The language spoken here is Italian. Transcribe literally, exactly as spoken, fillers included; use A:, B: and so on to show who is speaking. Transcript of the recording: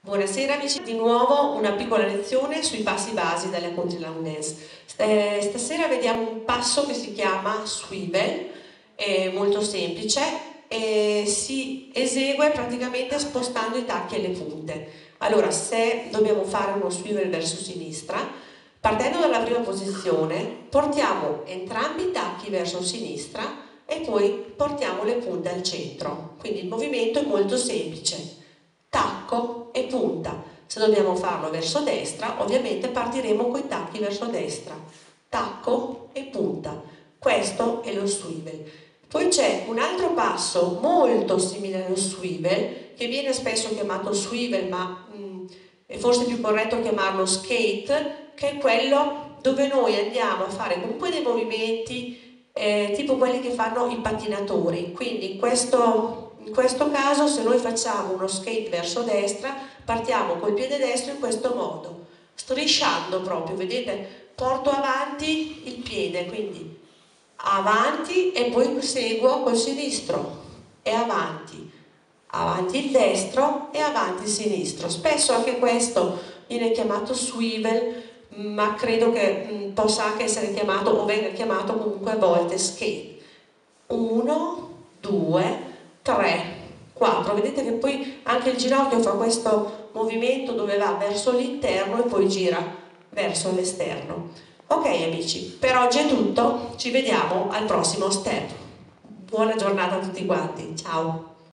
A: Buonasera amici, di nuovo una piccola lezione sui passi basi della Country Line Dance. Eh, stasera vediamo un passo che si chiama swivel, è molto semplice e si esegue praticamente spostando i tacchi e le punte. Allora, se dobbiamo fare uno swivel verso sinistra, partendo dalla prima posizione, portiamo entrambi i tacchi verso sinistra e poi portiamo le punte al centro. Quindi il movimento è molto semplice. Tacco e punta. Se dobbiamo farlo verso destra, ovviamente partiremo con i tacchi verso destra. Tacco e punta. Questo è lo swivel. Poi c'è un altro passo molto simile allo swivel, che viene spesso chiamato swivel, ma mh, è forse più corretto chiamarlo skate, che è quello dove noi andiamo a fare comunque dei movimenti eh, tipo quelli che fanno i pattinatori. Quindi in questo In questo caso, se noi facciamo uno skate verso destra, partiamo col piede destro in questo modo, strisciando proprio, vedete? Porto avanti il piede, quindi avanti e poi seguo col sinistro e avanti, avanti il destro e avanti il sinistro. Spesso anche questo viene chiamato swivel, ma credo che mh, possa anche essere chiamato o venga chiamato comunque a volte skate. Uno, due, tre, quattro. Vedete che poi anche il ginocchio fa questo movimento dove va verso l'interno e poi gira verso l'esterno. Ok amici, per oggi è tutto, ci vediamo al prossimo step. Buona giornata a tutti quanti, ciao!